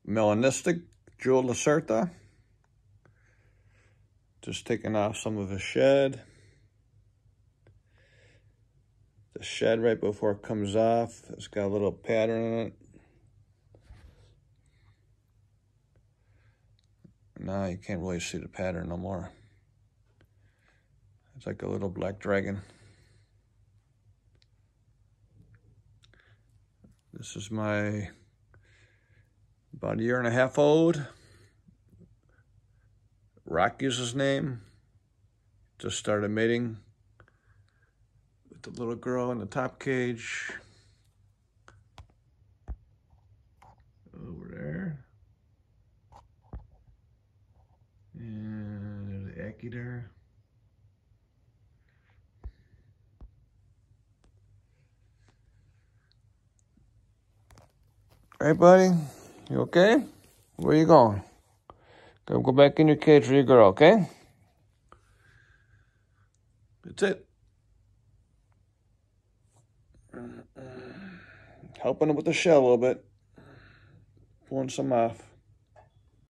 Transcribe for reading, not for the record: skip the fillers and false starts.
Melanistic Jeweled Lacerta. Just taking off some of the shed. The shed right before it comes off, it's got a little pattern in it. Now you can't really see the pattern no more. It's like a little black dragon. This is my about 1.5 years old. Rocky is his name. Just started mating with the little girl in the top cage. Over there. And there's the Aki there. Hey, buddy, you okay? Where you going? Go back in your cage for your girl, okay? That's it. Helping him with the shell a little bit. Pulling some off.